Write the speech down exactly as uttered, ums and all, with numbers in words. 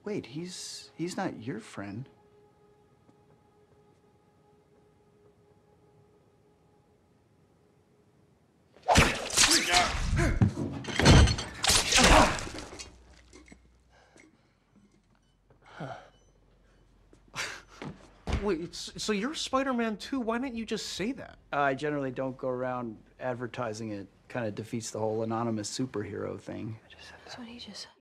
Wait, he's he's not your friend. Wait, so you're Spider-Man too? Why didn't you just say that? Uh, I generally don't go around advertising it. Kind of defeats the whole anonymous superhero thing. That's what he just said.